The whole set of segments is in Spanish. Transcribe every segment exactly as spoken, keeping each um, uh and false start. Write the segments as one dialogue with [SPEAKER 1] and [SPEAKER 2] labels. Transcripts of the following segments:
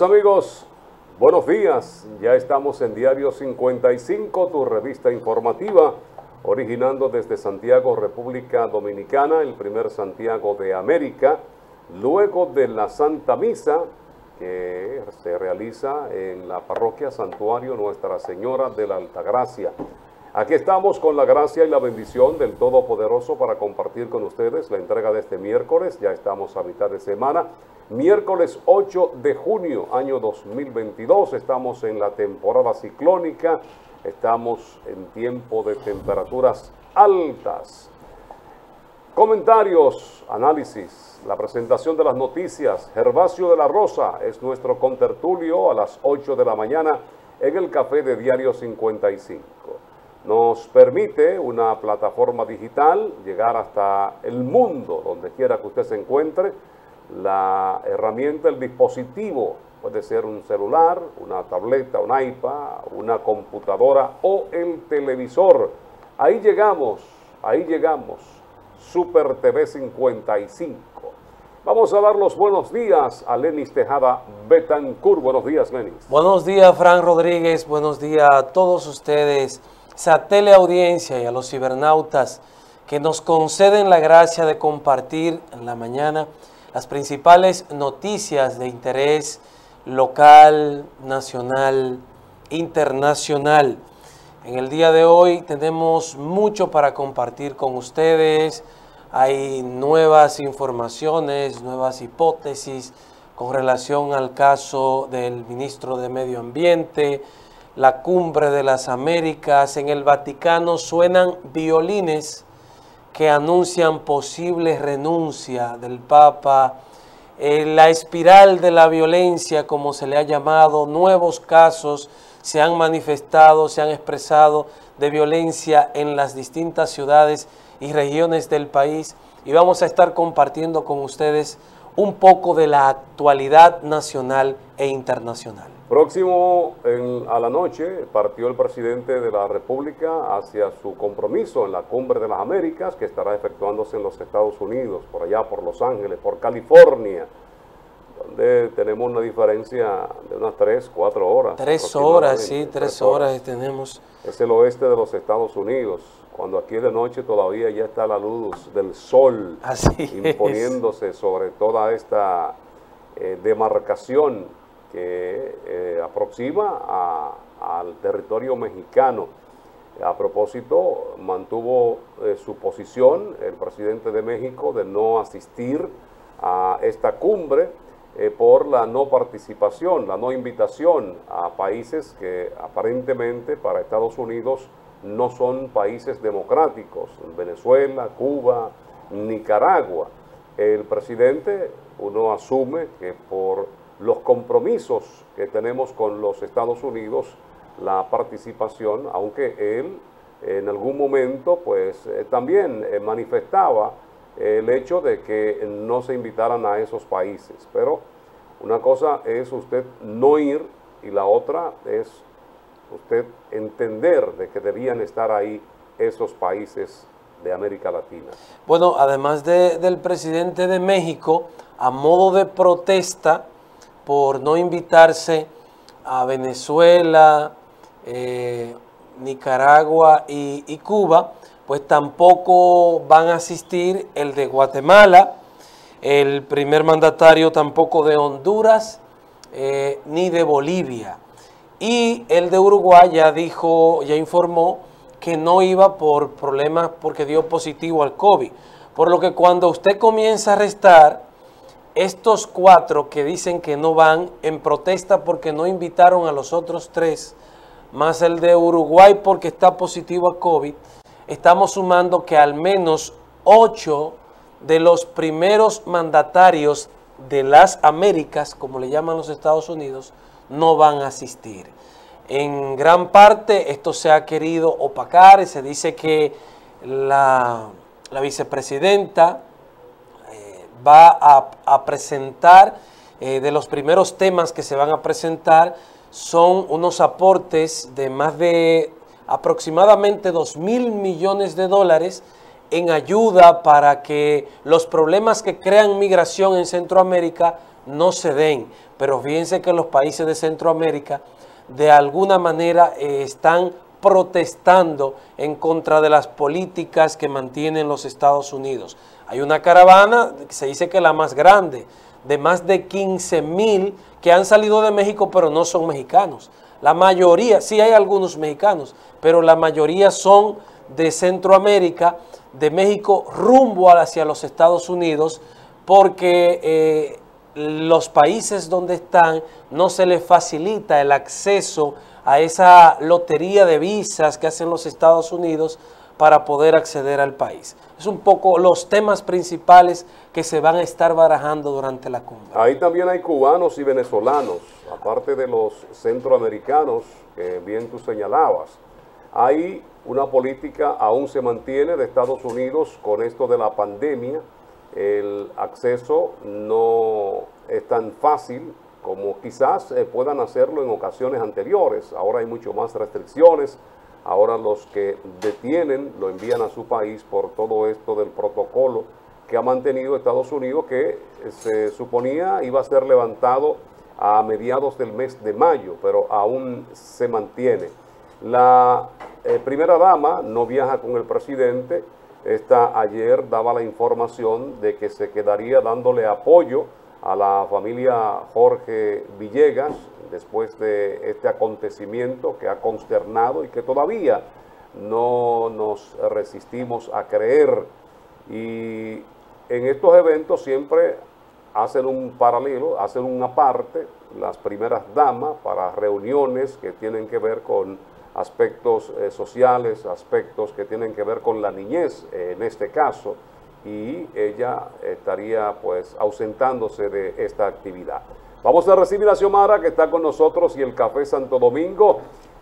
[SPEAKER 1] Saludos amigos, buenos días. Ya estamos en Diario cincuenta y cinco, tu revista informativa, originando desde Santiago, República Dominicana, el primer Santiago de América, luego de la Santa Misa que se realiza en la parroquia Santuario Nuestra Señora de la Altagracia. Aquí estamos con la gracia y la bendición del Todopoderoso para compartir con ustedes la entrega de este miércoles. Ya estamos a mitad de semana, miércoles ocho de junio, año dos mil veintidós. Estamos en la temporada ciclónica, estamos en tiempo de temperaturas altas. Comentarios, análisis, la presentación de las noticias. Gervasio de la Rosa es nuestro contertulio a las ocho de la mañana en el café de Diario cincuenta y cinco. Nos permite una plataforma digital llegar hasta el mundo, donde quiera que usted se encuentre. La herramienta, el dispositivo, puede ser un celular, una tableta, un iPad, una computadora o el televisor. Ahí llegamos, ahí llegamos. Super T V cincuenta y cinco. Vamos a dar los buenos días a Lenis Tejada Betancourt. Buenos días, Lenis.
[SPEAKER 2] Buenos días, Fran Rodríguez. Buenos días a todos ustedes, esa teleaudiencia, y a los cibernautas que nos conceden la gracia de compartir en la mañana las principales noticias de interés local, nacional, internacional. En el día de hoy tenemos mucho para compartir con ustedes. Hay nuevas informaciones, nuevas hipótesis con relación al caso del ministro de Medio Ambiente, la Cumbre de las Américas. En el Vaticano suenan violines que anuncian posible renuncia del Papa. Eh, la espiral de la violencia, como se le ha llamado, nuevos casos se han manifestado, se han expresado de violencia en las distintas ciudades y regiones del país, y vamos a estar compartiendo con ustedes un poco de la actualidad nacional e internacional.
[SPEAKER 1] Próximo en, a la noche partió el presidente de la República hacia su compromiso en la Cumbre de las Américas, que estará efectuándose en los Estados Unidos, por allá por Los Ángeles, por California, donde tenemos una diferencia de unas tres, cuatro horas.
[SPEAKER 2] Tres horas, sí, tres, tres horas, horas tenemos.
[SPEAKER 1] Es el oeste de los Estados Unidos, cuando aquí de noche todavía ya está la luz del sol
[SPEAKER 2] Así
[SPEAKER 1] imponiéndose
[SPEAKER 2] es.
[SPEAKER 1] sobre toda esta eh, demarcación que eh, aproxima a, al territorio mexicano. A propósito, mantuvo eh, su posición el presidente de México de no asistir a esta cumbre eh, por la no participación, la no invitación a países que aparentemente para Estados Unidos no son países democráticos, Venezuela, Cuba, Nicaragua. El presidente, uno asume que por los compromisos que tenemos con los Estados Unidos, la participación, aunque él en algún momento pues eh, también eh, manifestaba eh, el hecho de que no se invitaran a esos países. Pero una cosa es usted no ir y la otra es usted entender de que debían estar ahí esos países de América Latina.
[SPEAKER 2] Bueno, además de, del presidente de México, a modo de protesta por no invitarse a Venezuela, eh, Nicaragua y, y Cuba, pues tampoco van a asistir el de Guatemala, el primer mandatario tampoco de Honduras, eh, ni de Bolivia. Y el de Uruguay ya dijo, ya informó que no iba por problemas porque dio positivo al COVID. Por lo que cuando usted comienza a restar estos cuatro que dicen que no van en protesta porque no invitaron a los otros tres, más el de Uruguay porque está positivo a COVID, estamos sumando que al menos ocho de los primeros mandatarios de las Américas, como le llaman los Estados Unidos, no van a asistir. En gran parte esto se ha querido opacar y se dice que la, la vicepresidenta va a, a presentar, eh, de los primeros temas que se van a presentar, son unos aportes de más de aproximadamente dos mil millones de dólares en ayuda para que los problemas que crean migración en Centroamérica no se den. Pero fíjense que los países de Centroamérica de alguna manera eh, están protestando en contra de las políticas que mantienen los Estados Unidos. Hay una caravana, se dice que la más grande, de más de quince mil que han salido de México, pero no son mexicanos. La mayoría, sí hay algunos mexicanos, pero la mayoría son de Centroamérica, de México rumbo hacia los Estados Unidos, porque eh, los países donde están no se les facilita el acceso a esa lotería de visas que hacen los Estados Unidos para poder acceder al país. Es un poco los temas principales que se van a estar barajando durante la cumbre.
[SPEAKER 1] Ahí también hay cubanos y venezolanos, aparte de los centroamericanos que bien tú señalabas. Hay una política, aún se mantiene, de Estados Unidos con esto de la pandemia. El acceso no es tan fácil como quizás eh, puedan hacerlo en ocasiones anteriores. Ahora hay mucho más restricciones. Ahora los que detienen lo envían a su país por todo esto del protocolo que ha mantenido Estados Unidos, que se suponía iba a ser levantado a mediados del mes de mayo, pero aún se mantiene. La eh, primera dama no viaja con el presidente. Esta ayer daba la información de que se quedaría dándole apoyo a la familia Jorge Villegas después de este acontecimiento que ha consternado y que todavía no nos resistimos a creer. Y en estos eventos siempre hacen un paralelo, hacen una parte las primeras damas para reuniones que tienen que ver con aspectos eh, sociales, aspectos que tienen que ver con la niñez eh, en este caso, y ella estaría pues ausentándose de esta actividad. Vamos a recibir a Xiomara, que está con nosotros, y el Café Santo Domingo,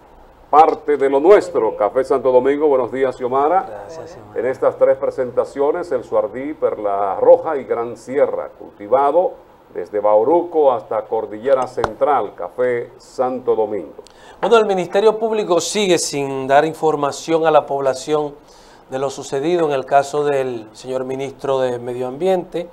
[SPEAKER 1] parte de lo nuestro. Café Santo Domingo, buenos días, Xiomara.
[SPEAKER 2] Gracias, Xiomara.
[SPEAKER 1] En estas tres presentaciones, el Suardí, Perla Roja y Gran Sierra, cultivado desde Bauruco hasta Cordillera Central, Café Santo Domingo.
[SPEAKER 2] Bueno, el Ministerio Público sigue sin dar información a la población de lo sucedido en el caso del señor ministro de Medio Ambiente.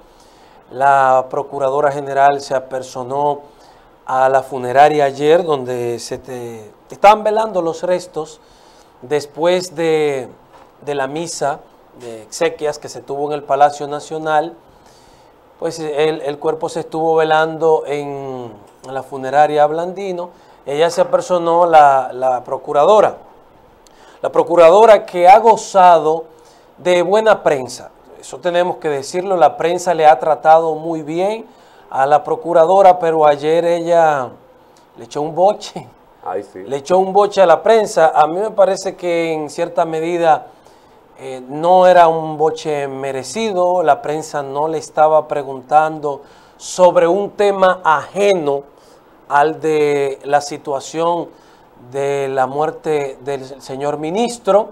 [SPEAKER 2] La Procuradora General se apersonó a la funeraria ayer, donde se te, estaban velando los restos después de, de la misa de exequias que se tuvo en el Palacio Nacional. Pues el, el cuerpo se estuvo velando en, en la funeraria Blandino. Ella se apersonó, la, la procuradora, la procuradora que ha gozado de buena prensa. Eso tenemos que decirlo, la prensa le ha tratado muy bien a la procuradora, pero ayer ella le echó un boche.
[SPEAKER 1] Ay, sí.
[SPEAKER 2] Le echó un boche a la prensa. A mí me parece que en cierta medida eh, no era un boche merecido. La prensa no le estaba preguntando sobre un tema ajeno al de la situación de la muerte del señor ministro.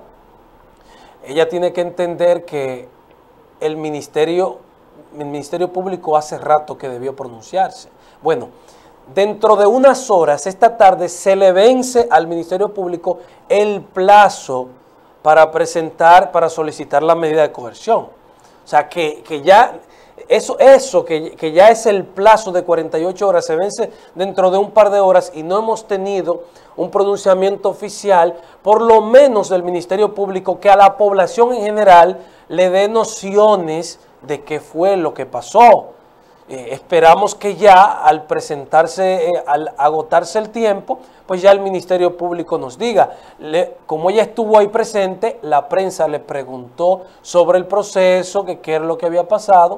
[SPEAKER 2] Ella tiene que entender que el ministerio, el Ministerio Público hace rato que debió pronunciarse. Bueno, dentro de unas horas, esta tarde, se le vence al Ministerio Público el plazo para presentar, para solicitar la medida de coerción. O sea, que, que ya... Eso, eso que, que ya es el plazo de cuarenta y ocho horas, se vence dentro de un par de horas y no hemos tenido un pronunciamiento oficial, por lo menos del Ministerio Público, que a la población en general le dé nociones de qué fue lo que pasó. Eh, esperamos que ya al presentarse, eh, al agotarse el tiempo, pues ya el Ministerio Público nos diga. Le, como ella estuvo ahí presente, la prensa le preguntó sobre el proceso, que qué era lo que había pasado,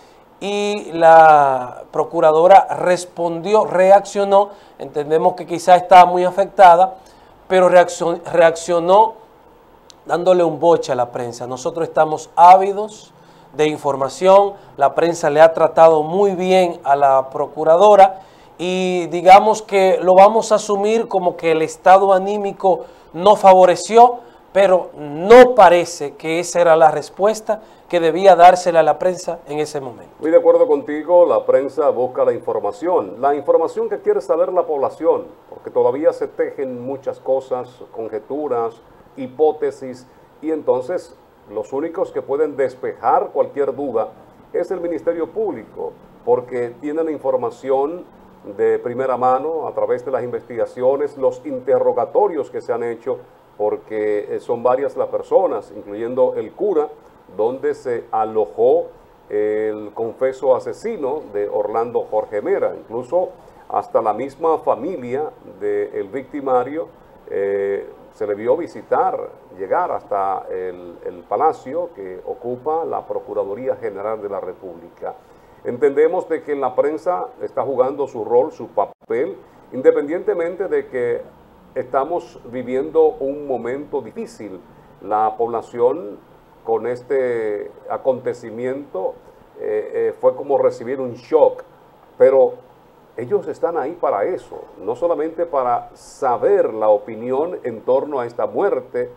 [SPEAKER 2] y la procuradora respondió, reaccionó. Entendemos que quizá estaba muy afectada, pero reaccionó, reaccionó dándole un boche a la prensa. Nosotros estamos ávidos de información, la prensa le ha tratado muy bien a la procuradora y digamos que lo vamos a asumir como que el estado anímico no favoreció, pero no parece que esa era la respuesta que debía dársela a la prensa en ese momento.
[SPEAKER 1] Muy de acuerdo contigo, la prensa busca la información, la información que quiere saber la población, porque todavía se tejen muchas cosas, conjeturas, hipótesis, y entonces los únicos que pueden despejar cualquier duda es el Ministerio Público. porque tienen la información de primera mano a través de las investigaciones, los interrogatorios que se han hecho, porque son varias las personas, incluyendo el cura, donde se alojó el confeso asesino de Orlando Jorge Mera. Incluso hasta la misma familia del victimario eh, se le vio visitar, llegar hasta el, el palacio que ocupa la Procuraduría General de la República. Entendemos de que la prensa está jugando su rol, su papel, independientemente de que estamos viviendo un momento difícil. La población con este acontecimiento eh, eh, fue como recibir un shock, pero ellos están ahí para eso, no solamente para saber la opinión en torno a esta muerte,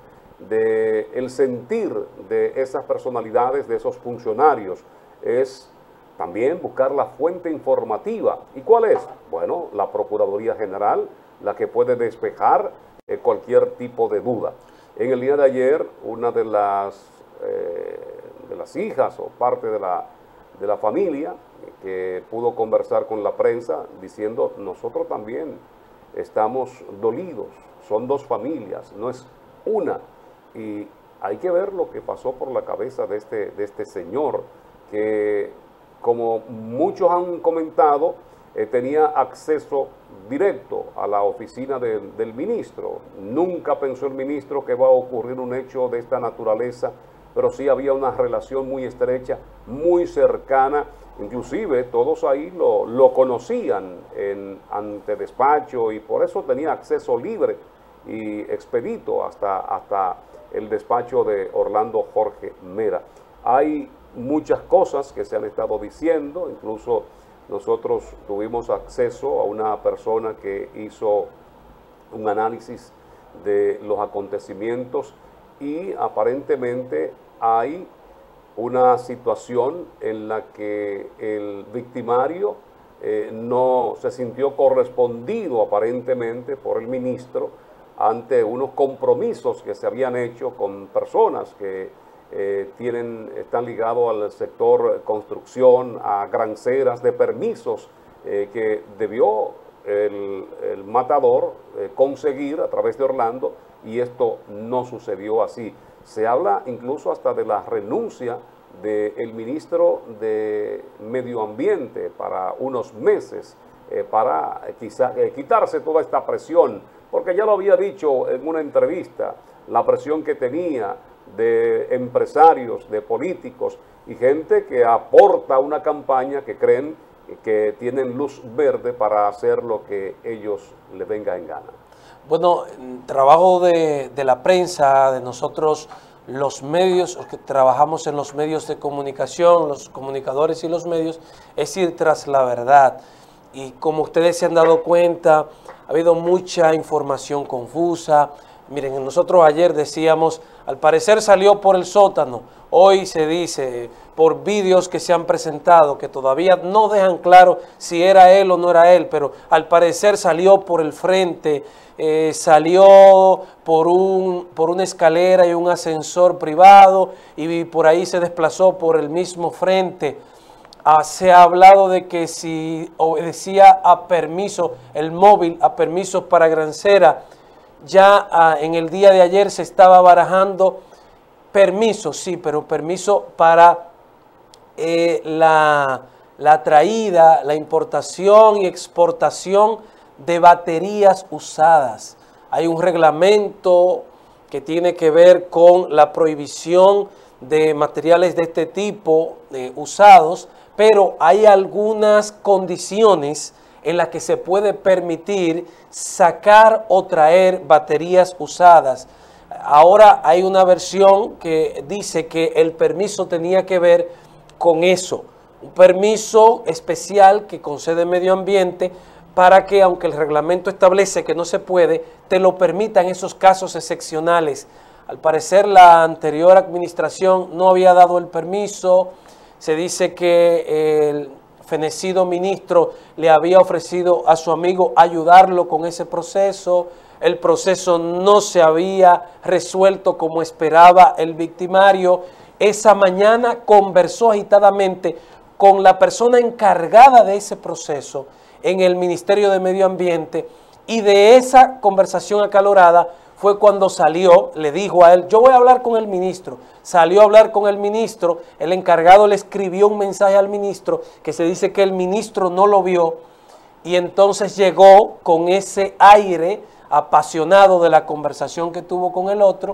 [SPEAKER 1] de el sentir de esas personalidades, de esos funcionarios, es también buscar la fuente informativa. ¿Y cuál es? Bueno, la Procuraduría General, la que puede despejar eh, cualquier tipo de duda. En el día de ayer, una de las, eh, de las hijas o parte de la, de la familia que pudo conversar con la prensa diciendo, nosotros también estamos dolidos, son dos familias, no es una. Y hay que ver lo que pasó por la cabeza de este, de este señor, que como muchos han comentado, eh, tenía acceso directo a la oficina de, del ministro. Nunca pensó el ministro que va a ocurrir un hecho de esta naturaleza, pero sí había una relación muy estrecha, muy cercana. Inclusive todos ahí lo, lo conocían en antedespacho y por eso tenía acceso libre y expedito hasta, hasta el despacho de Orlando Jorge Mera. Hay muchas cosas que se han estado diciendo, incluso nosotros tuvimos acceso a una persona que hizo un análisis de los acontecimientos y aparentemente hay una situación en la que el victimario eh, no se sintió correspondido aparentemente por el ministro ante unos compromisos que se habían hecho con personas que eh, tienen, están ligados al sector construcción, a granceras, de permisos eh, que debió el, el matador eh, conseguir a través de Orlando, y esto no sucedió así. Se habla incluso hasta de la renuncia del ministro de Medio Ambiente para unos meses, eh, para quizá, eh, quitarse toda esta presión, porque ya lo había dicho en una entrevista, la presión que tenía de empresarios, de políticos y gente que aporta una campaña que creen que tienen luz verde para hacer lo que ellos les venga en gana.
[SPEAKER 2] Bueno, trabajo de, de la prensa, de nosotros los medios, los que trabajamos en los medios de comunicación, los comunicadores y los medios, es ir tras la verdad. Y como ustedes se han dado cuenta, ha habido mucha información confusa. Miren, nosotros ayer decíamos, al parecer salió por el sótano. Hoy se dice, por vídeos que se han presentado, que todavía no dejan claro si era él o no era él, pero al parecer salió por el frente, eh, salió por, un, por una escalera y un ascensor privado y por ahí se desplazó por el mismo frente. Ah, se ha hablado de que si obedecía a permiso, el móvil, a permisos para Grancera. Ya ah, en el día de ayer se estaba barajando permiso, sí, pero permiso para eh, la, la traída, la importación y exportación de baterías usadas. Hay un reglamento que tiene que ver con la prohibición de materiales de este tipo eh, usados, pero hay algunas condiciones en las que se puede permitir sacar o traer baterías usadas. Ahora hay una versión que dice que el permiso tenía que ver con eso, un permiso especial que concede Medio Ambiente para que, aunque el reglamento establece que no se puede, te lo permita en esos casos excepcionales. Al parecer la anterior administración no había dado el permiso. Se dice que el fenecido ministro le había ofrecido a su amigo ayudarlo con ese proceso. El proceso no se había resuelto como esperaba el victimario. Esa mañana conversó agitadamente con la persona encargada de ese proceso en el Ministerio de Medio Ambiente, y de esa conversación acalorada fue cuando salió, le dijo a él, yo voy a hablar con el ministro. Salió a hablar con el ministro, el encargado le escribió un mensaje al ministro que se dice que el ministro no lo vio, y entonces llegó con ese aire apasionado de la conversación que tuvo con el otro,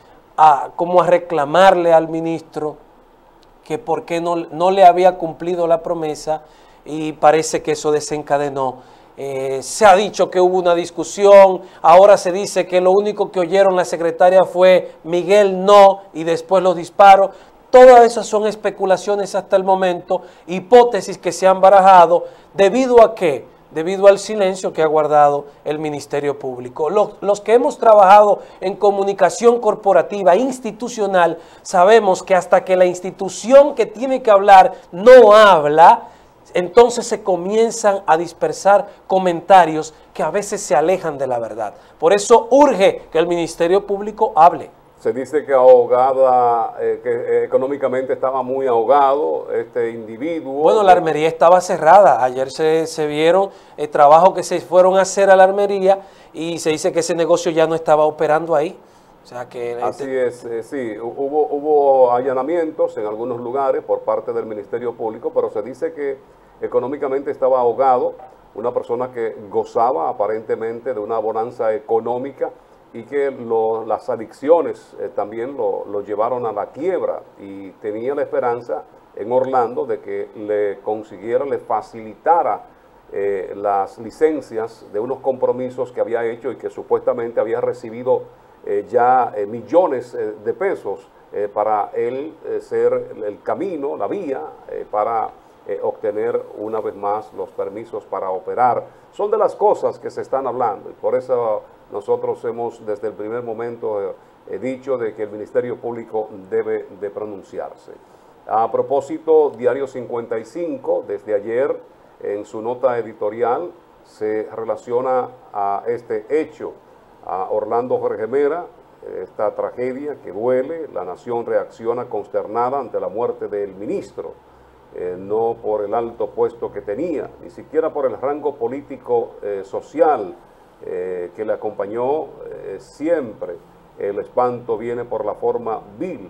[SPEAKER 2] a, como a reclamarle al ministro que por qué no, no le había cumplido la promesa, y parece que eso desencadenó. Eh, se ha dicho que hubo una discusión, ahora se dice que lo único que oyeron la secretaria fue Miguel no, y después los disparos. Todas esas son especulaciones hasta el momento, hipótesis que se han barajado, ¿debido a qué? Debido al silencio que ha guardado el Ministerio Público. Los, los que hemos trabajado en comunicación corporativa, institucional, sabemos que hasta que la institución que tiene que hablar no habla, entonces se comienzan a dispersar comentarios que a veces se alejan de la verdad. Por eso urge que el Ministerio Público hable.
[SPEAKER 1] Se dice que ahogada, eh, que eh, económicamente estaba muy ahogado este individuo.
[SPEAKER 2] Bueno, la armería estaba cerrada. Ayer se, se vieron eh, trabajos que se fueron a hacer a la armería y se dice que ese negocio ya no estaba operando ahí. O sea que
[SPEAKER 1] Así
[SPEAKER 2] este...
[SPEAKER 1] es, eh, sí, hubo, hubo allanamientos en algunos lugares por parte del Ministerio Público, pero se dice que económicamente estaba ahogado, una persona que gozaba aparentemente de una bonanza económica, y que lo, las adicciones eh, también lo, lo llevaron a la quiebra, y tenía la esperanza en Orlando de que le consiguiera, le facilitara eh, las licencias de unos compromisos que había hecho y que supuestamente había recibido eh, ya eh, millones eh, de pesos eh, para él eh, ser el camino, la vía eh, para eh, obtener una vez más los permisos para operar. Son de las cosas que se están hablando, y por eso nosotros hemos desde el primer momento eh, eh, dicho de que el Ministerio Público debe de pronunciarse. A propósito, Diario cincuenta y cinco, desde ayer, en su nota editorial, se relaciona a este hecho, a Orlando Jorge Mera, esta tragedia que duele. La nación reacciona consternada ante la muerte del ministro, eh, no por el alto puesto que tenía, ni siquiera por el rango político eh, social Eh, que le acompañó eh, siempre. El espanto viene por la forma vil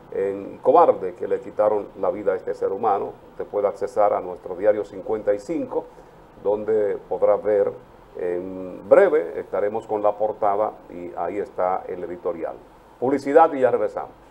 [SPEAKER 1] y cobarde que le quitaron la vida a este ser humano. Usted puede accesar a nuestro Diario cincuenta y cinco, donde podrá ver, en breve estaremos con la portada y ahí está el editorial. Publicidad y ya regresamos.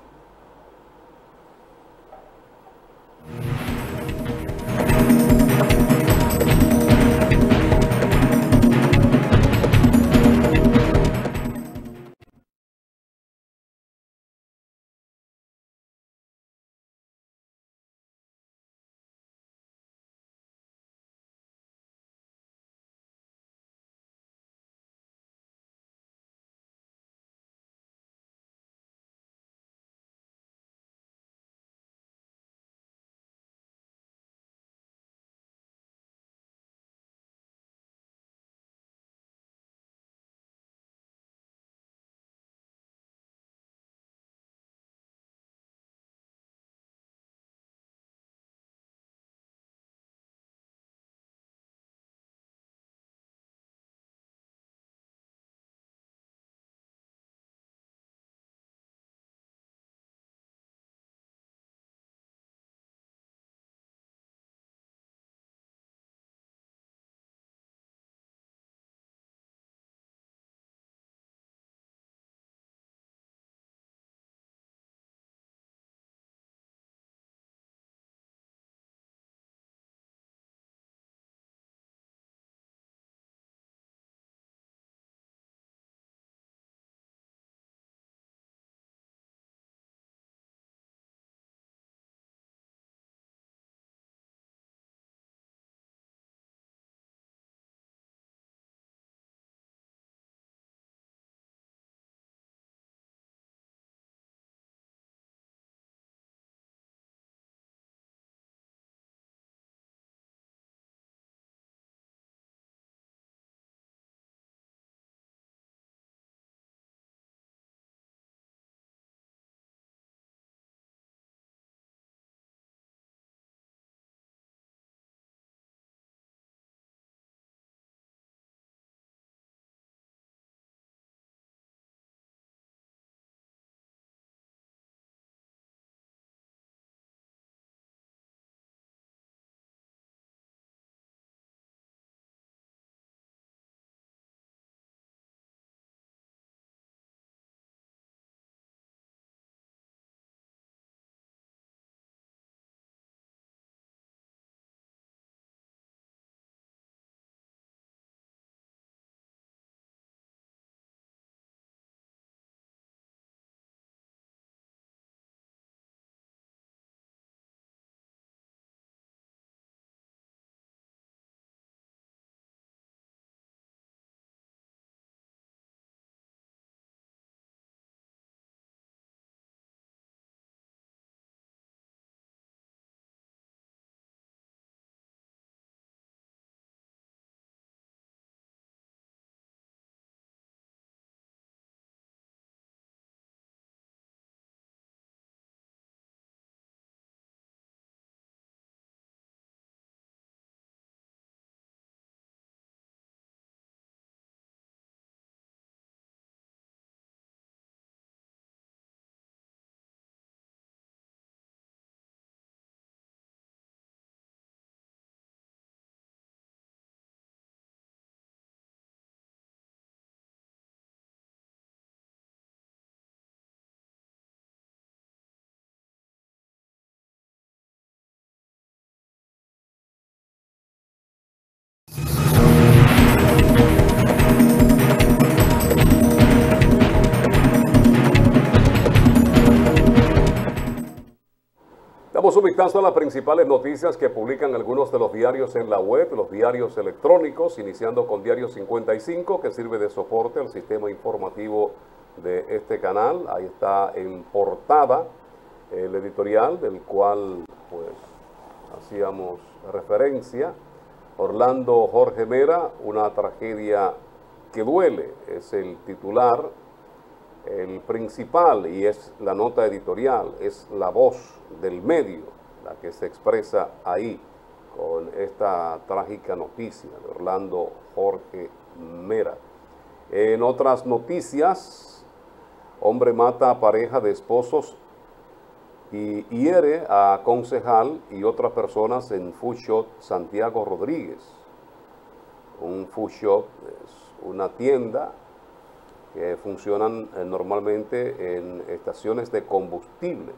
[SPEAKER 1] Damos un vistazo a las principales noticias que publican algunos de los diarios en la web, los diarios electrónicos, iniciando con Diario cincuenta y cinco, que sirve de soporte al sistema informativo de este canal. Ahí está en portada el editorial del cual pues hacíamos referencia. Orlando Jorge Mera, una tragedia que duele, es el titular. El principal, y es la nota editorial, es la voz del medio, la que se expresa ahí con esta trágica noticia de Orlando Jorge Mera. En otras noticias, hombre mata a pareja de esposos y hiere a concejal y otras personas en Food Shop Santiago Rodríguez. Un Food Shop es una tienda que funcionan eh, normalmente en estaciones de combustibles.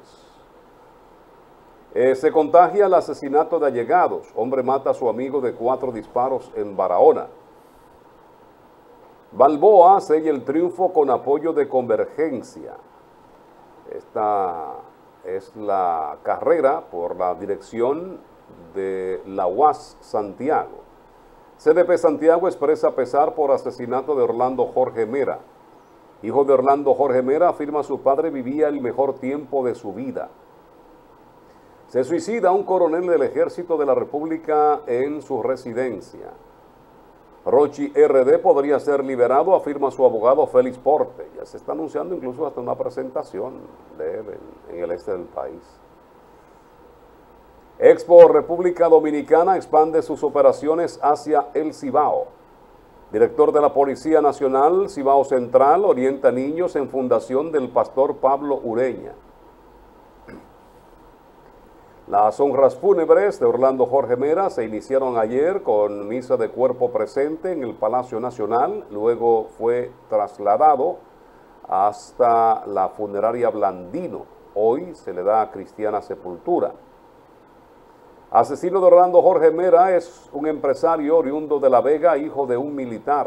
[SPEAKER 1] Eh, se contagia el asesinato de allegados. Hombre mata a su amigo de cuatro disparos en Barahona. Balboa sella el triunfo con apoyo de Convergencia. Esta es la carrera por la dirección de la U A S Santiago. C D P Santiago expresa pesar por asesinato de Orlando Jorge Mera. Hijo de Orlando Jorge Mera, afirma su padre vivía el mejor tiempo de su vida. Se suicida un coronel del Ejército de la República en su residencia. Rochi R D podría ser liberado, afirma su abogado Félix Porte. Ya se está anunciando incluso hasta una presentación de él en, en el este del país. Expo República Dominicana expande sus operaciones hacia el Cibao. Director de la Policía Nacional, Cibao Central, orienta niños en fundación del pastor Pablo Ureña. Las honras fúnebres de Orlando Jorge Mera se iniciaron ayer con misa de cuerpo presente en el Palacio Nacional, luego fue trasladado hasta la funeraria Blandino. Hoy se le da cristiana sepultura. Asesino de Orlando Jorge Mera es un empresario oriundo de La Vega, hijo de un militar.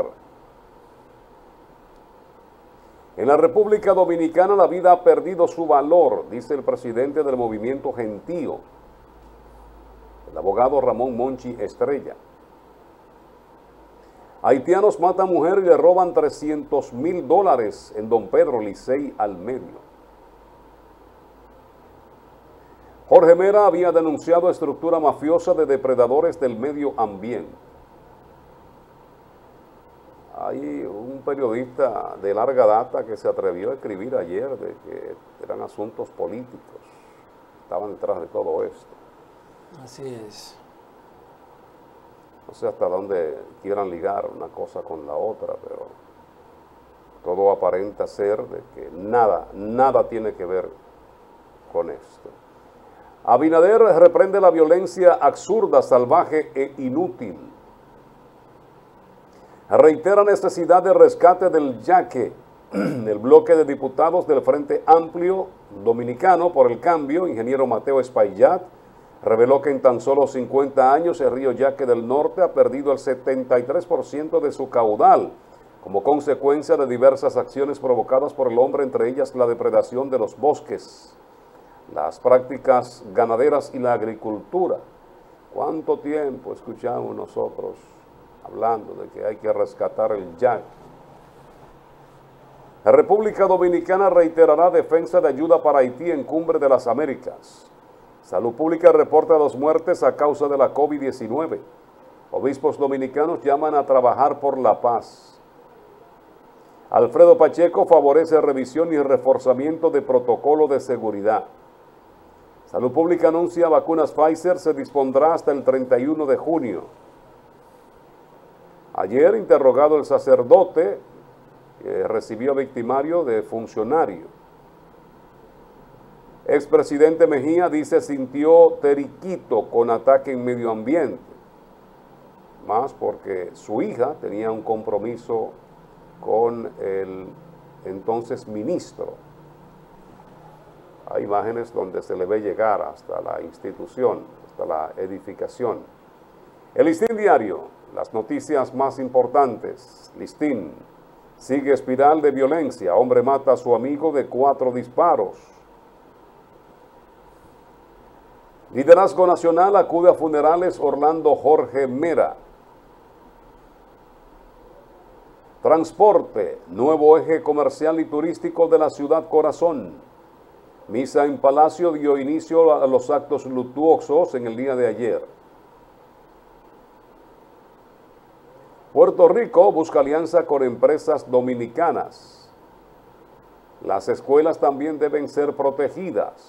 [SPEAKER 1] En la República Dominicana la vida ha perdido su valor, dice el presidente del movimiento Gentío, el abogado Ramón Monchi Estrella. Haitianos matan mujer y le roban trescientos mil dólares en Don Pedro Licey al medio. Jorge Mera había denunciado estructura mafiosa de depredadores del medio ambiente. Hay un periodista de larga data que se atrevió a escribir ayer de que eran asuntos políticos, estaban detrás de todo esto.
[SPEAKER 2] Así es.
[SPEAKER 1] No sé hasta dónde quieran ligar una cosa con la otra, pero todo aparenta ser de que nada, nada tiene que ver con esto. Abinader reprende la violencia absurda, salvaje e inútil. Reitera necesidad de rescate del yaque. El bloque de diputados del Frente Amplio Dominicano por el Cambio, ingeniero Mateo Espaillat, reveló que en tan solo cincuenta años el río Yaque del Norte ha perdido el setenta y tres por ciento de su caudal, como consecuencia de diversas acciones provocadas por el hombre, entre ellas la depredación de los bosques, las prácticas ganaderas y la agricultura. ¿Cuánto tiempo escuchamos nosotros hablando de que hay que rescatar el yaque? La República Dominicana reiterará defensa de ayuda para Haití en Cumbre de las Américas. Salud Pública reporta dos muertes a causa de la COVID diecinueve. Obispos dominicanos llaman a trabajar por la paz. Alfredo Pacheco favorece revisión y reforzamiento de protocolo de seguridad. Salud Pública anuncia vacunas Pfizer se dispondrá hasta el treinta y uno de junio. Ayer interrogado el sacerdote que recibió victimario de funcionario. Expresidente Mejía dice sintió teriquito con ataque en medio ambiente, más porque su hija tenía un compromiso con el entonces ministro. Hay imágenes donde se le ve llegar hasta la institución, hasta la edificación. El Listín Diario, las noticias más importantes. Listín, sigue espiral de violencia. Hombre mata a su amigo de cuatro disparos. Liderazgo nacional acude a funerales Orlando Jorge Mera. Transporte, nuevo eje comercial y turístico de la ciudad corazón. Misa en Palacio dio inicio a los actos luctuosos en el día de ayer. Puerto Rico busca alianza con empresas dominicanas. Las escuelas también deben ser protegidas.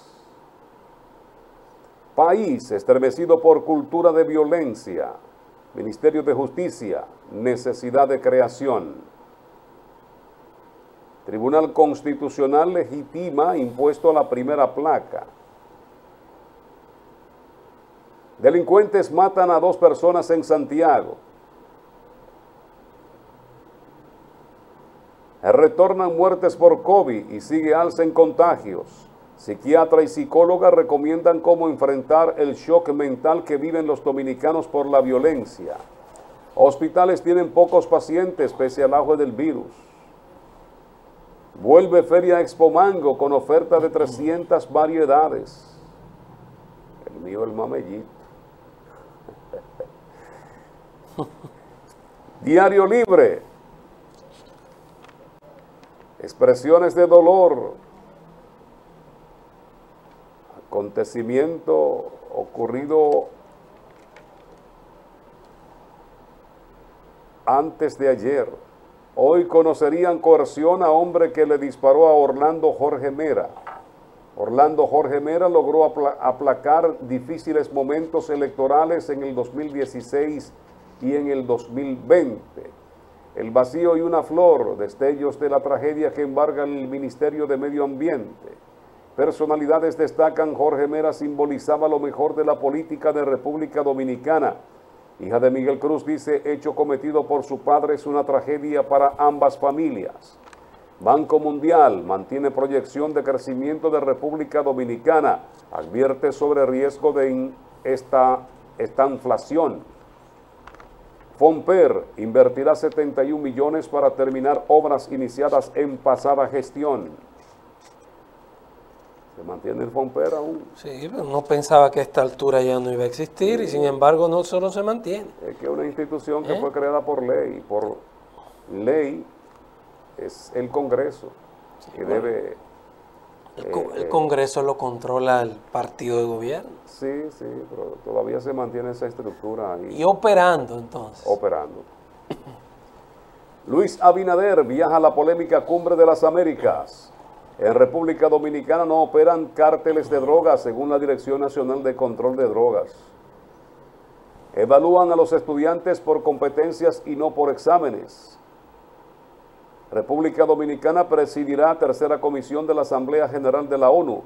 [SPEAKER 1] País estremecido por cultura de violencia. Ministerio de Justicia, necesidad de creación. Tribunal Constitucional legitima impuesto a la primera placa. Delincuentes matan a dos personas en Santiago. Retornan muertes por COVID y sigue alza en contagios. Psiquiatra y psicóloga recomiendan cómo enfrentar el shock mental que viven los dominicanos por la violencia. Hospitales tienen pocos pacientes pese al auge del virus. Vuelve Feria Expo Mango con oferta de trescientas variedades. El mío, el mamellito. Diario Libre. Expresiones de dolor. Acontecimiento ocurrido antes de ayer. Hoy conocerían coerción a hombre que le disparó a Orlando Jorge Mera. Orlando Jorge Mera logró apla- aplacar difíciles momentos electorales en el dos mil dieciséis y en el dos mil veinte. El vacío y una flor, destellos de la tragedia que embarga el Ministerio de Medio Ambiente. Personalidades destacan: Jorge Mera simbolizaba lo mejor de la política de República Dominicana. Hija de Miguel Cruz dice: hecho cometido por su padre es una tragedia para ambas familias. Banco Mundial mantiene proyección de crecimiento de República Dominicana. Advierte sobre riesgo de in esta, esta inflación. Fomper invertirá setenta y un millones para terminar obras iniciadas en pasada gestión. ¿Se mantiene el Fomper aún?
[SPEAKER 2] Sí, pero no pensaba que a esta altura ya no iba a existir, sí. Y sin embargo no solo se mantiene.
[SPEAKER 1] Es que es una institución que
[SPEAKER 2] ¿Eh?
[SPEAKER 1] fue creada por ley. Por ley es el Congreso que bueno, debe...
[SPEAKER 2] El, co eh, el Congreso lo controla el partido de gobierno.
[SPEAKER 1] Sí, sí, pero todavía se mantiene esa estructura ahí.
[SPEAKER 2] Y operando entonces.
[SPEAKER 1] Operando. Luis Abinader viaja a la polémica Cumbre de las Américas. En República Dominicana no operan cárteles de drogas, según la Dirección Nacional de Control de Drogas. Evalúan a los estudiantes por competencias y no por exámenes. República Dominicana presidirá tercera comisión de la Asamblea General de la ONU.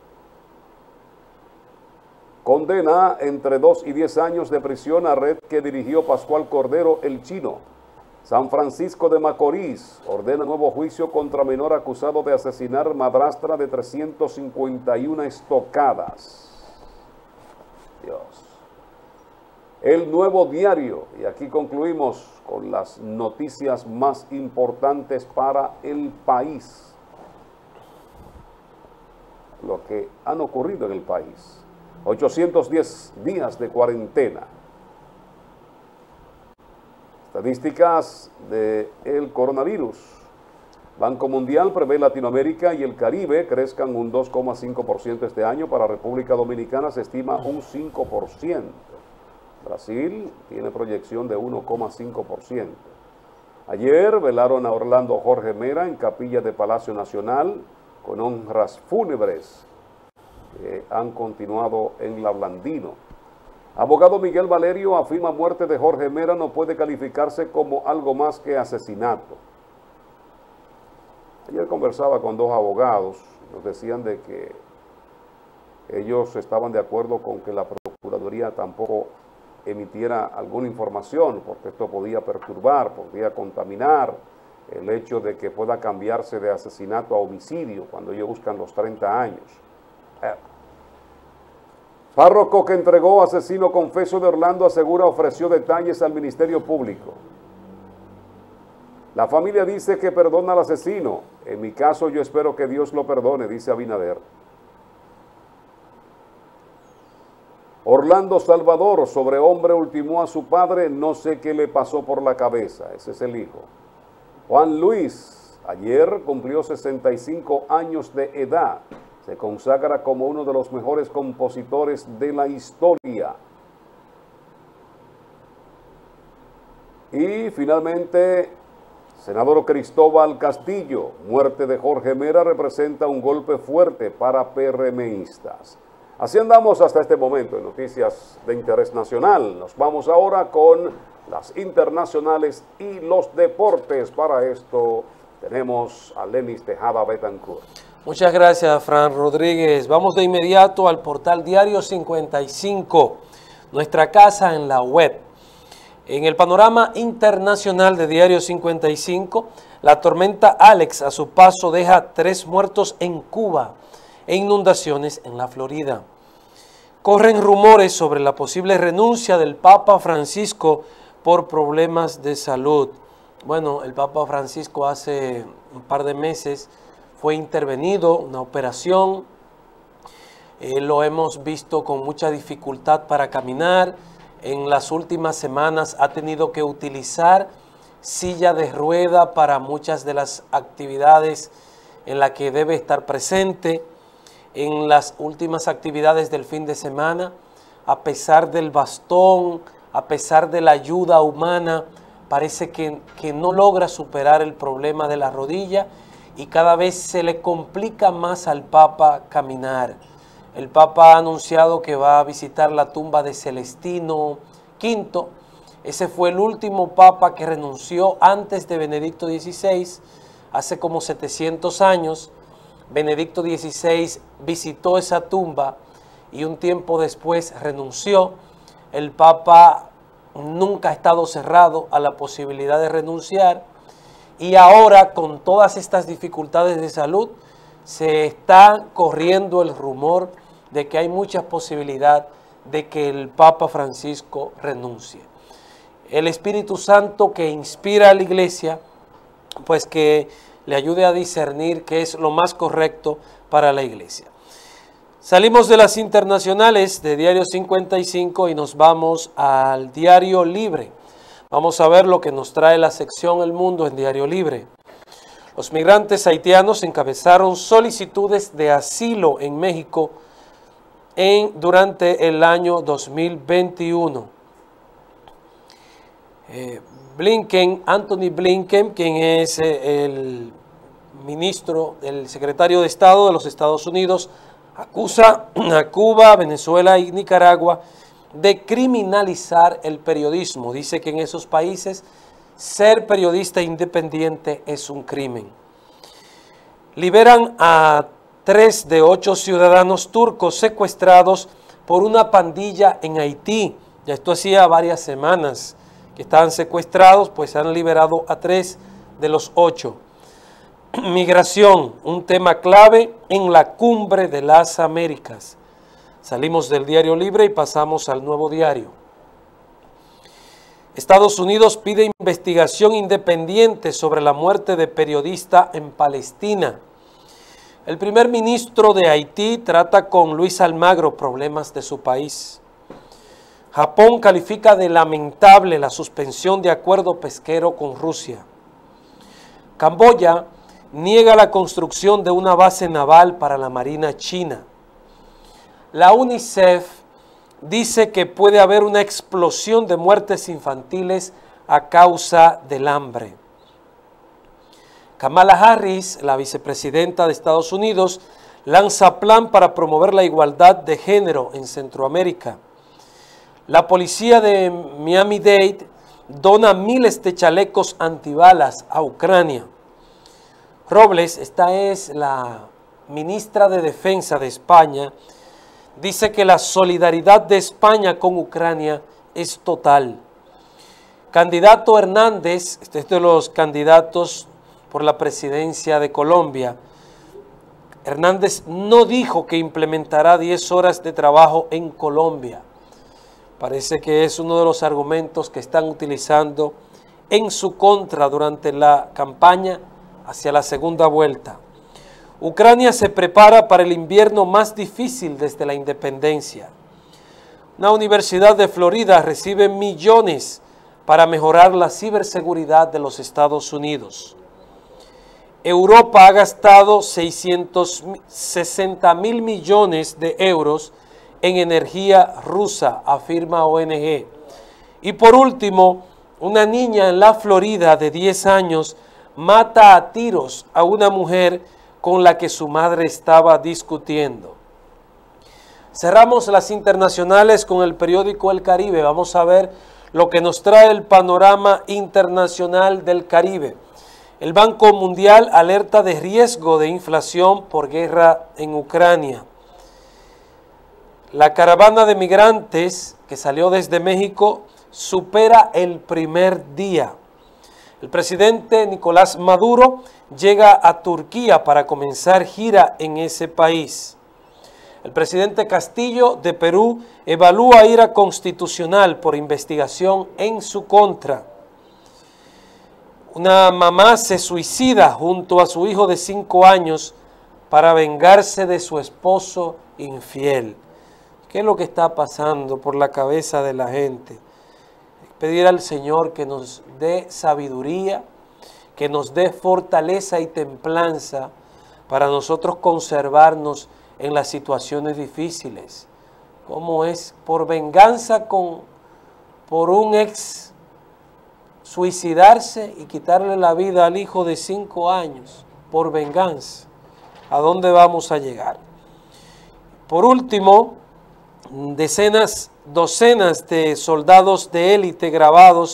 [SPEAKER 1] Condena entre dos y diez años de prisión a red que dirigió Pascual Cordero, el Chino. San Francisco de Macorís ordena nuevo juicio contra menor acusado de asesinar madrastra de trescientas cincuenta y una estocadas. Dios. El Nuevo Diario, y aquí concluimos con las noticias más importantes para el país, lo que han ocurrido en el país. ochocientos diez días de cuarentena. Estadísticas del coronavirus. Banco Mundial prevé Latinoamérica y el Caribe crezcan un dos coma cinco por ciento este año. Para República Dominicana se estima un cinco por ciento. Brasil tiene proyección de uno coma cinco por ciento. Ayer velaron a Orlando Jorge Mera en capilla de Palacio Nacional con honras fúnebres que han continuado en La Blandino. Abogado Miguel Valerio afirma muerte de Jorge Mera no puede calificarse como algo más que asesinato. Ayer conversaba con dos abogados, nos decían de que ellos estaban de acuerdo con que la Procuraduría tampoco emitiera alguna información, porque esto podía perturbar, podía contaminar el hecho de que pueda cambiarse de asesinato a homicidio cuando ellos buscan los treinta años. Eh. Párroco que entregó asesino confeso de Orlando asegura ofreció detalles al Ministerio Público. La familia dice que perdona al asesino. En mi caso yo espero que Dios lo perdone, dice Abinader. Orlando Salvador, sobrehombre ultimó a su padre, no sé qué le pasó por la cabeza, ese es el hijo. Juan Luis, ayer cumplió sesenta y cinco años de edad, se consagra como uno de los mejores compositores de la historia. Y finalmente, senador Cristóbal Castillo, muerte de Jorge Mera representa un golpe fuerte para PRMistas. Así andamos hasta este momento en noticias de interés nacional. Nos vamos ahora con las internacionales y los deportes. Para esto tenemos a Lenis Tejada Betancourt.
[SPEAKER 2] Muchas gracias, Fran Rodríguez. Vamos de inmediato al portal Diario cincuenta y cinco, nuestra casa en la web. En el panorama internacional de Diario cincuenta y cinco, la tormenta Alex a su paso deja tres muertos en Cuba e inundaciones en la Florida. Corren rumores sobre la posible renuncia del Papa Francisco por problemas de salud. Bueno, el Papa Francisco hace un par de meses fue intervenido, una operación. Eh, lo hemos visto con mucha dificultad para caminar. En las últimas semanas ha tenido que utilizar silla de rueda para muchas de las actividades en las que debe estar presente. En las últimas actividades del fin de semana, a pesar del bastón, a pesar de la ayuda humana, parece que, que no logra superar el problema de la rodilla y cada vez se le complica más al Papa caminar. El Papa ha anunciado que va a visitar la tumba de Celestino quinto. Ese fue el último Papa que renunció antes de Benedicto dieciséis, hace como setecientos años. Benedicto dieciséis visitó esa tumba y un tiempo después renunció. El Papa nunca ha estado cerrado a la posibilidad de renunciar y ahora, con todas estas dificultades de salud, se está corriendo el rumor de que hay mucha posibilidad de que el Papa Francisco renuncie. El Espíritu Santo que inspira a la Iglesia, pues que le ayude a discernir qué es lo más correcto para la Iglesia. Salimos de las internacionales de Diario cincuenta y cinco y nos vamos al Diario Libre. Vamos a ver lo que nos trae la sección El Mundo en Diario Libre. Los migrantes haitianos encabezaron solicitudes de asilo en México en, durante el año dos mil veintiuno. Eh, Blinken, Anthony Blinken, quien es eh, el ministro, el secretario de Estado de los Estados Unidos, acusa a Cuba, Venezuela y Nicaragua de criminalizar el periodismo. Dice que en esos países ser periodista independiente es un crimen. Liberan a tres de ocho ciudadanos turcos secuestrados por una pandilla en Haití. Ya esto hacía varias semanas que estaban secuestrados, pues han liberado a tres de los ocho. Migración, un tema clave en la cumbre de las Américas. Salimos del Diario Libre y pasamos al Nuevo Diario. Estados Unidos pide investigación independiente sobre la muerte de periodista en Palestina. El primer ministro de Haití trata con Luis Almagro problemas de su país. Japón califica de lamentable la suspensión de acuerdo pesquero con Rusia. Camboya niega la construcción de una base naval para la Marina China. La UNICEF dice que puede haber una explosión de muertes infantiles a causa del hambre. Kamala Harris, la vicepresidenta de Estados Unidos, lanza plan para promover la igualdad de género en Centroamérica. La policía de Miami-Dade dona miles de chalecos antibalas a Ucrania. Robles, esta es la ministra de Defensa de España, dice que la solidaridad de España con Ucrania es total. Candidato Hernández, este es de los candidatos por la presidencia de Colombia, Hernández no dijo que implementará diez horas de trabajo en Colombia. Parece que es uno de los argumentos que están utilizando en su contra durante la campaña hacia la segunda vuelta. Ucrania se prepara para el invierno más difícil desde la independencia. Una universidad de Florida recibe millones para mejorar la ciberseguridad de los Estados Unidos. Europa ha gastado seiscientos sesenta mil millones de euros en energía rusa, afirma O N G. Y por último, una niña en la Florida de diez años mata a tiros a una mujer con la que su madre estaba discutiendo. Cerramos las internacionales con el periódico El Caribe. Vamos a ver lo que nos trae el panorama internacional del Caribe. El Banco Mundial alerta de riesgo de inflación por guerra en Ucrania. La caravana de migrantes que salió desde México supera el primer día. El presidente Nicolás Maduro llega a Turquía para comenzar gira en ese país. El presidente Castillo de Perú evalúa ira constitucional por investigación en su contra. Una mamá se suicida junto a su hijo de cinco años para vengarse de su esposo infiel. ¿Qué es lo que está pasando por la cabeza de la gente? Pedir al Señor que nos dé sabiduría, que nos dé fortaleza y templanza para nosotros conservarnos en las situaciones difíciles. ¿Cómo es? Por venganza con, por un ex suicidarse y quitarle la vida al hijo de cinco años, por venganza. ¿A dónde vamos a llegar? Por último, decenas, docenas de soldados de élite grabados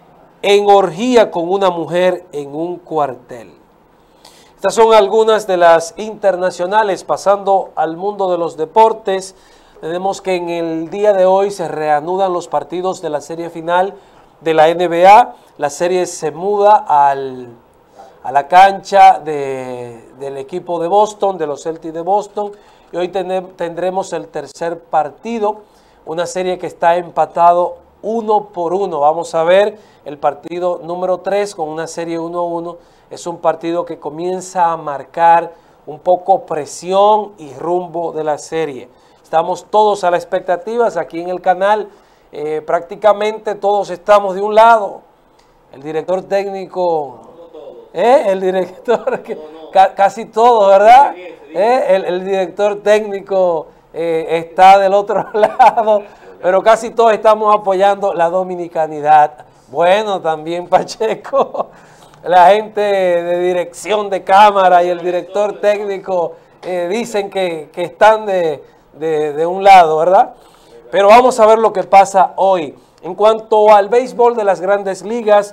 [SPEAKER 2] en orgía con una mujer en un cuartel. Estas son algunas de las internacionales. Pasando al mundo de los deportes, tenemos que en el día de hoy se reanudan los partidos de la serie final de la N B A. La serie se muda al, a la cancha de, del equipo de Boston, de los Celtics de Boston, y hoy ten, tendremos el tercer partido, una serie que está empatado uno por uno. Vamos a ver el partido número tres con una serie uno a uno. Es un partido que comienza a marcar un poco presión y rumbo de la serie. Estamos todos a la expectativa aquí en el canal. Eh, prácticamente todos estamos de un lado. El director técnico, ¿eh? el director, que, ca, casi todo, ¿verdad? ¿Eh? El, el director técnico eh, está del otro lado, pero casi todos estamos apoyando la dominicanidad. Bueno, también Pacheco. La gente de dirección de cámara y el director técnico eh, dicen que, que están de, de, de un lado, ¿verdad? Pero vamos a ver lo que pasa hoy. En cuanto al béisbol de las grandes ligas,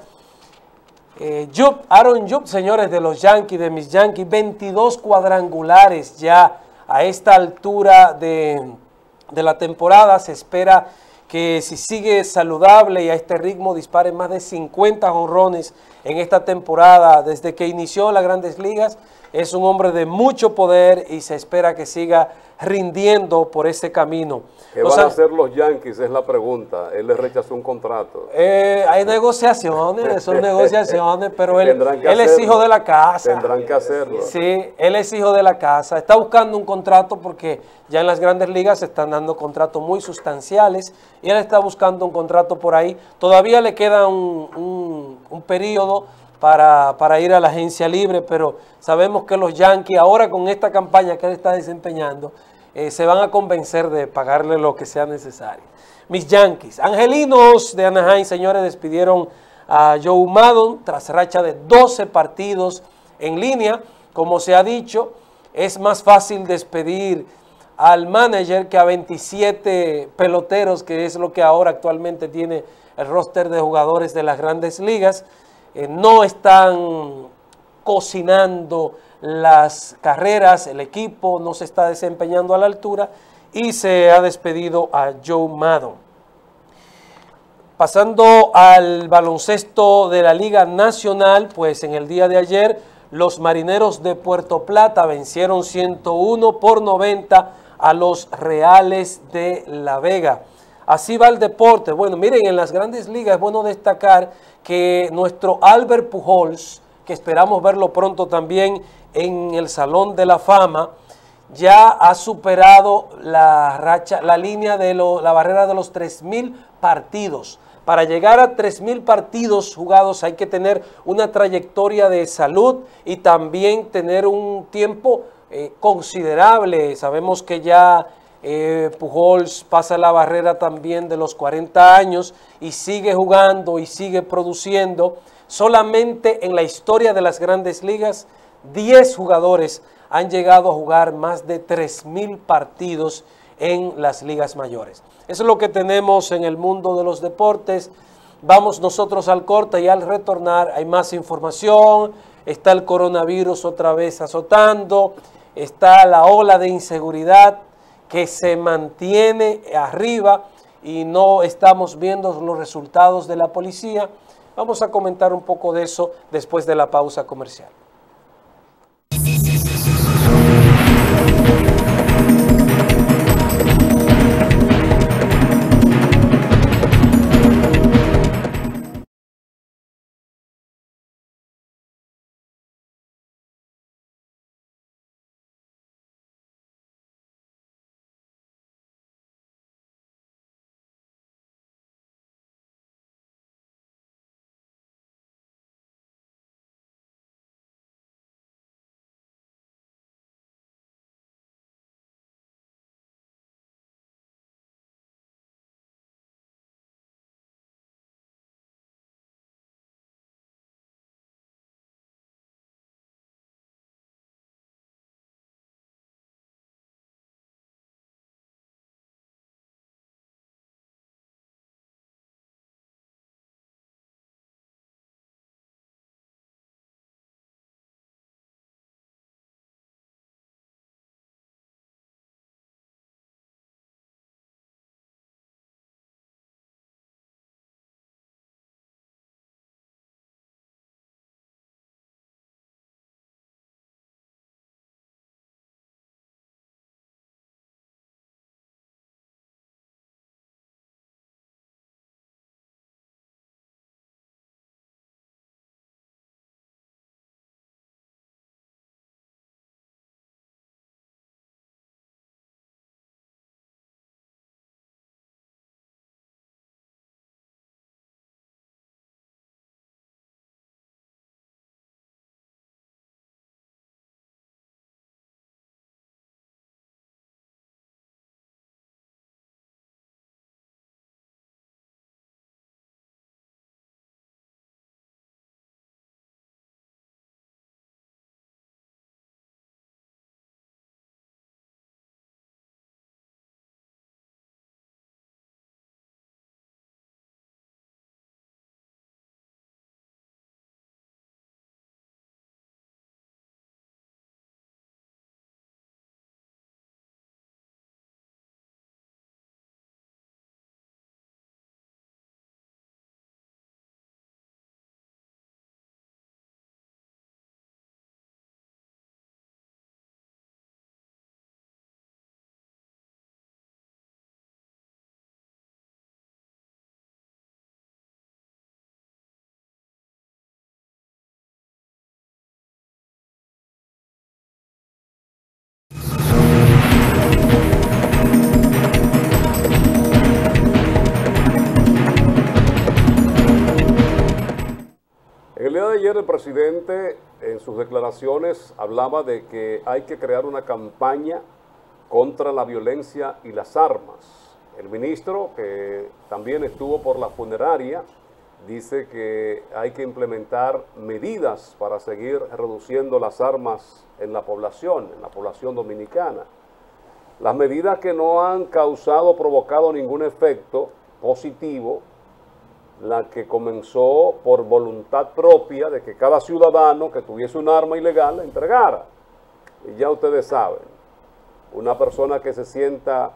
[SPEAKER 2] eh, Jupp, Aaron Jupp, señores de los Yankees, de mis Yankees, veintidós cuadrangulares ya a esta altura de, de la temporada. Se espera que si sigue saludable y a este ritmo dispare más de cincuenta jonrones en esta temporada. Desde que inició las grandes ligas, es un hombre de mucho poder y se espera que siga rindiendo por ese camino.
[SPEAKER 1] ¿Qué van a hacer los Yankees? Es la pregunta. Él le rechazó un contrato.
[SPEAKER 2] Eh, hay negociaciones, son negociaciones, pero él, él es hijo de la casa.
[SPEAKER 1] Tendrán que hacerlo.
[SPEAKER 2] Sí, él es hijo de la casa. Está buscando un contrato porque ya en las grandes ligas se están dando contratos muy sustanciales y él está buscando un contrato por ahí. Todavía le queda un, un, un periodo Para, para ir a la agencia libre, pero sabemos que los Yankees ahora con esta campaña que él está desempeñando eh, se van a convencer de pagarle lo que sea necesario. Mis Yankees, angelinos de Anaheim, señores, despidieron a Joe Maddon tras racha de doce partidos en línea. Como se ha dicho, es más fácil despedir al manager que a veintisiete peloteros, que es lo que ahora actualmente tiene el roster de jugadores de las grandes ligas. Eh, no están cocinando las carreras, el equipo no se está desempeñando a la altura y se ha despedido a Joe Maddon. Pasando al baloncesto de la Liga Nacional, pues en el día de ayer los Marineros de Puerto Plata vencieron ciento uno por noventa a los Reales de La Vega. Así va el deporte. Bueno, miren, en las grandes ligas es bueno destacar que nuestro Albert Pujols, que esperamos verlo pronto también en el Salón de la Fama, ya ha superado la racha, la línea de lo, la barrera de los tres mil partidos. Para llegar a tres mil partidos jugados hay que tener una trayectoria de salud y también tener un tiempo eh, considerable. Sabemos que ya eh, Pujols pasa la barrera también de los cuarenta años y sigue jugando y sigue produciendo. Solamente en la historia de las grandes ligas, diez jugadores han llegado a jugar más de tres mil partidos en las ligas mayores. Eso es lo que tenemos en el mundo de los deportes. Vamos nosotros al corte y al retornar hay más información. Está el coronavirus otra vez azotando, está la ola de inseguridad que se mantiene arriba y no estamos viendo los resultados de la policía. Vamos a comentar un poco de eso después de la pausa comercial.
[SPEAKER 1] El día de ayer el presidente en sus declaraciones hablaba de que hay que crear una campaña contra la violencia y las armas. El ministro, que también estuvo por la funeraria, dice que hay que implementar medidas para seguir reduciendo las armas en la población, en la población dominicana. Las medidas que no han causado o provocado ningún efecto positivo, la que comenzó por voluntad propia de que cada ciudadano que tuviese un arma ilegal la entregara. Y ya ustedes saben, una persona que se sienta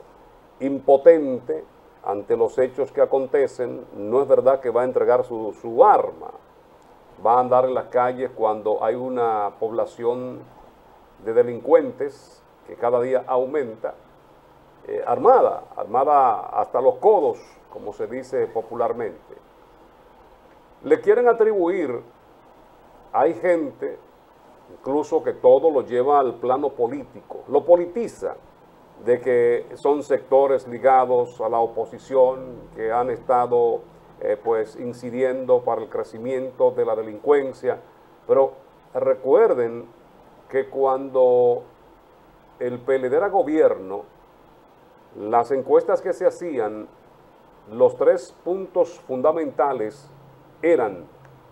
[SPEAKER 1] impotente ante los hechos que acontecen, no es verdad que va a entregar su, su arma. Va a andar en las calles cuando hay una población de delincuentes que cada día aumenta, eh, armada, armada hasta los codos, como se dice popularmente. Le quieren atribuir, hay gente incluso que todo lo lleva al plano político, lo politiza, de que son sectores ligados a la oposición que han estado eh, pues incidiendo para el crecimiento de la delincuencia, pero recuerden que cuando el P L D era gobierno, las encuestas que se hacían, los tres puntos fundamentales eran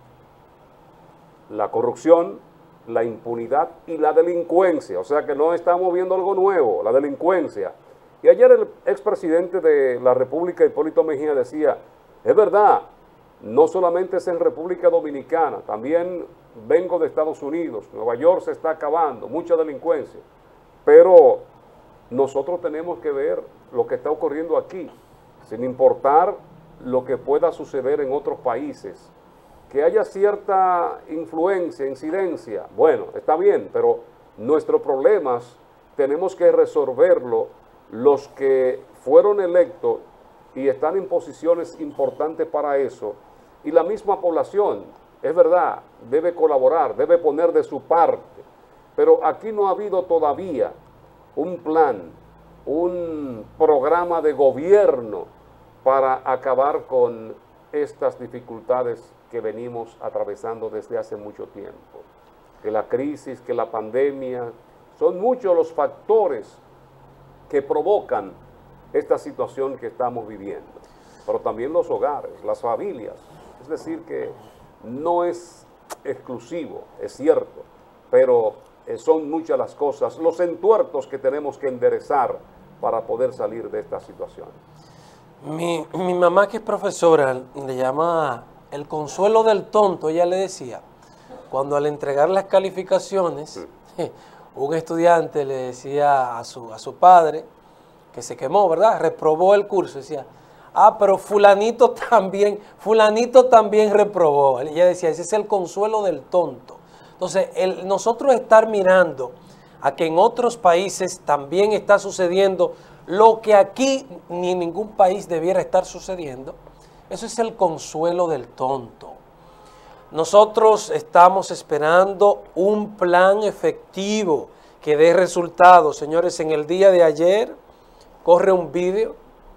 [SPEAKER 1] la corrupción, la impunidad y la delincuencia. O sea que no estamos viendo algo nuevo, la delincuencia. Y ayer el expresidente de la República, Hipólito Mejía, decía, es verdad, no solamente es en República Dominicana, también vengo de Estados Unidos, Nueva York se está acabando, mucha delincuencia, pero nosotros tenemos que ver lo que está ocurriendo aquí, sin importar lo que pueda suceder en otros países. Que haya cierta influencia, incidencia, bueno, está bien, pero nuestros problemas tenemos que resolverlo los que fueron electos y están en posiciones importantes para eso, y la misma población, es verdad, debe colaborar, debe poner de su parte, pero aquí no ha habido todavía un plan, un programa de gobierno para acabar con estas dificultades que venimos atravesando desde hace mucho tiempo. Que la crisis, que la pandemia, son muchos los factores que provocan esta situación que estamos viviendo. Pero también los hogares, las familias. Es decir que no es exclusivo, es cierto, pero son muchas las cosas, los entuertos que tenemos que enderezar para poder salir de esta situación.
[SPEAKER 2] Mi, mi mamá, que es profesora, le llama el consuelo del tonto. Ella le decía, cuando al entregar las calificaciones, sí. un estudiante le decía a su, a su padre, que se quemó, ¿verdad? Reprobó el curso, decía, ah, pero fulanito también, fulanito también reprobó. Ella decía, ese es el consuelo del tonto. Entonces, el, nosotros estar mirando a que en otros países también está sucediendo lo que aquí ni en ningún país debiera estar sucediendo, eso es el consuelo del tonto. Nosotros estamos esperando un plan efectivo que dé resultados. Señores, en el día de ayer corre un vídeo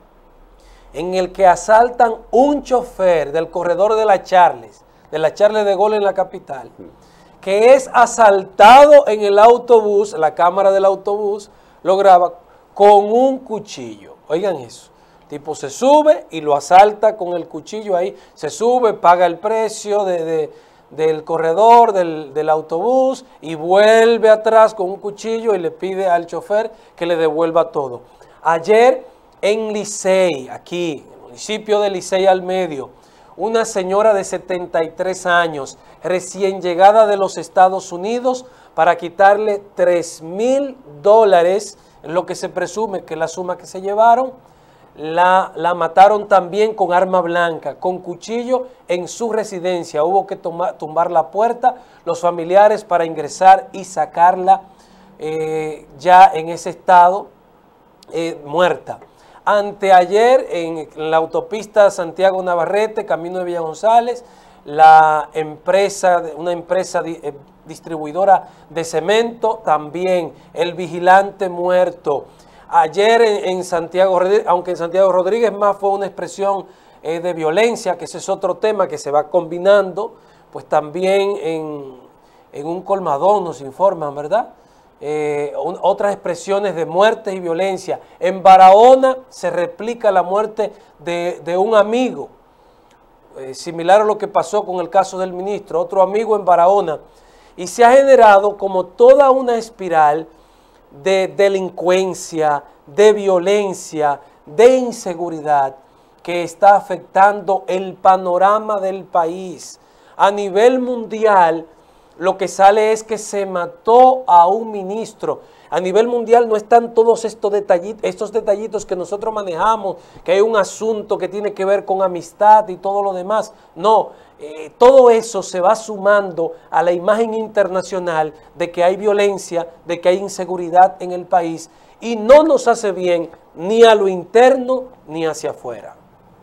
[SPEAKER 2] en el que asaltan un chofer del corredor de la Charles, de la Charles de Gaulle en la capital, que es asaltado en el autobús, la cámara del autobús lo graba con un cuchillo. Oigan eso. El tipo se sube y lo asalta con el cuchillo ahí. Se sube, paga el precio de, de, del corredor, del, del autobús, y vuelve atrás con un cuchillo y le pide al chofer que le devuelva todo. Ayer en Licey, aquí, en el municipio de Licey al Medio, una señora de setenta y tres años, recién llegada de los Estados Unidos, para quitarle tres mil dólares, lo que se presume que es la suma que se llevaron, la, la mataron también con arma blanca, con cuchillo en su residencia. Hubo que tomar, tumbar la puerta, los familiares para ingresar y sacarla eh, ya en ese estado, eh, muerta. Anteayer en la autopista Santiago Navarrete, camino de Villa González, la empresa, una empresa eh, distribuidora de cemento, también el vigilante muerto. Ayer en, en Santiago Rodríguez, aunque en Santiago Rodríguez más fue una expresión eh, de violencia, que ese es otro tema que se va combinando, pues también en, en un colmadón nos informan, ¿verdad? Eh, un, otras expresiones de muerte y violencia. En Barahona se replica la muerte de, de un amigo, eh, similar a lo que pasó con el caso del ministro, otro amigo en Barahona, y se ha generado como toda una espiral de delincuencia, de violencia, de inseguridad que está afectando el panorama del país. A nivel mundial, lo que sale es que se mató a un ministro. A nivel mundial no están todos estos detallitos, estos detallitos que nosotros manejamos, que hay un asunto que tiene que ver con amistad y todo lo demás. No, eh, todo eso se va sumando a la imagen internacional de que hay violencia, de que hay inseguridad en el país, y no nos hace bien ni a lo interno ni hacia afuera.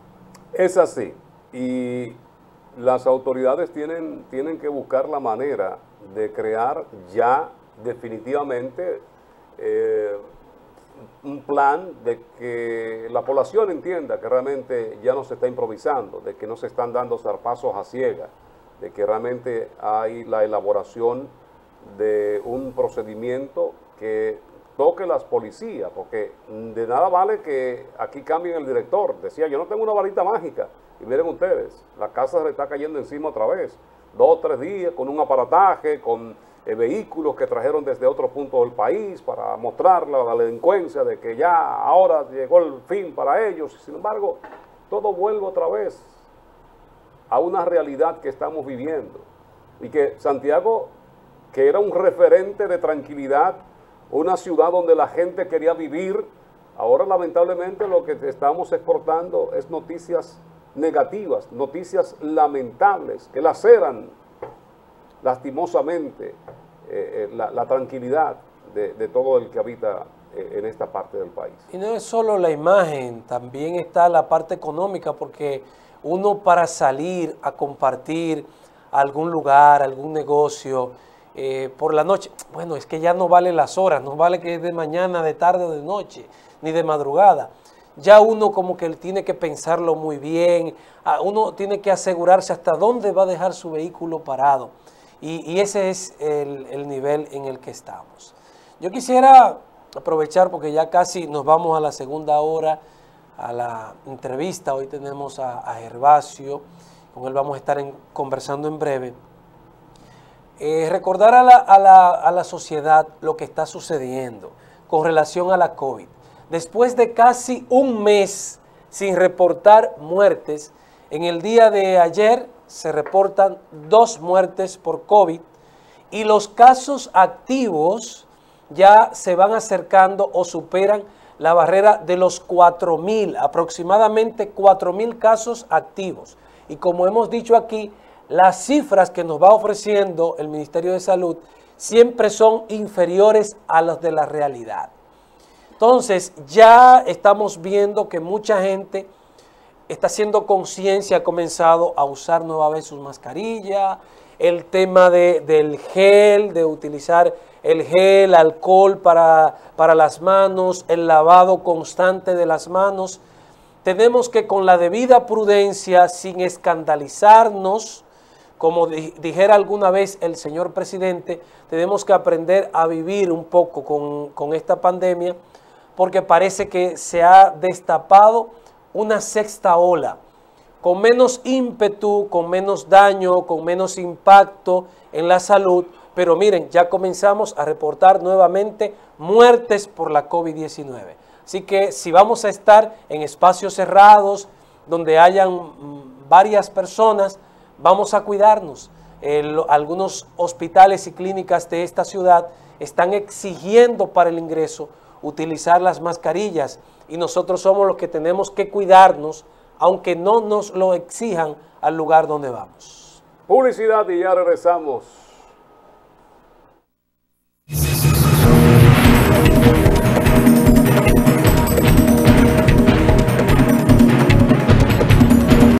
[SPEAKER 1] Es así, y las autoridades tienen, tienen que buscar la manera de crear ya definitivamente eh, un plan de que la población entienda que realmente ya no se está improvisando, de que no se están dando zarpazos a ciegas, de que realmente hay la elaboración de un procedimiento que toque las policías, porque de nada vale que aquí cambien el director. Decía, yo no tengo una varita mágica, y miren ustedes, la casa se le está cayendo encima otra vez, dos o tres días con un aparataje, con eh, vehículos que trajeron desde otro punto del país para mostrar la, la delincuencia de que ya ahora llegó el fin para ellos. Sin embargo, todo vuelve otra vez a una realidad que estamos viviendo, y que Santiago, que era un referente de tranquilidad, una ciudad donde la gente quería vivir, ahora lamentablemente lo que estamos exportando es noticias negativas, noticias lamentables, que laceran lastimosamente eh, eh, la, la tranquilidad de, de todo el que habita eh, en esta parte del país.
[SPEAKER 2] Y no es solo la imagen, también está la parte económica, porque uno para salir a compartir a algún lugar, algún negocio, eh, por la noche, bueno, es que ya no vale las horas, no vale que es de mañana, de tarde o de noche, ni de madrugada. Ya uno como que tiene que pensarlo muy bien, uno tiene que asegurarse hasta dónde va a dejar su vehículo parado. Y, y ese es el, el nivel en el que estamos. Yo quisiera aprovechar, porque ya casi nos vamos a la segunda hora, a la entrevista. Hoy tenemos a, a Gervasio, con él vamos a estar en, conversando en breve. Eh, recordar a la, a, la, a la sociedad lo que está sucediendo con relación a la COVID. Después de casi un mes sin reportar muertes, en el día de ayer se reportan dos muertes por COVID y los casos activos ya se van acercando o superan la barrera de los cuatro mil, aproximadamente cuatro mil casos activos. Y como hemos dicho aquí, las cifras que nos va ofreciendo el Ministerio de Salud siempre son inferiores a las de la realidad. Entonces, ya estamos viendo que mucha gente está haciendo conciencia, ha comenzado a usar nueva vez sus mascarillas, el tema de, del gel, de utilizar el gel, alcohol para, para las manos, el lavado constante de las manos. Tenemos que con la debida prudencia, sin escandalizarnos, como dijera alguna vez el señor presidente, tenemos que aprender a vivir un poco con, con esta pandemia, porque parece que se ha destapado una sexta ola, con menos ímpetu, con menos daño, con menos impacto en la salud, pero miren, ya comenzamos a reportar nuevamente muertes por la COVID diecinueve. Así que si vamos a estar en espacios cerrados, donde hayan varias personas, vamos a cuidarnos. El, algunos hospitales y clínicas de esta ciudad están exigiendo para el ingreso utilizar las mascarillas, y nosotros somos los que tenemos que cuidarnos, aunque no nos lo exijan al lugar donde vamos.
[SPEAKER 1] Publicidad y ya regresamos.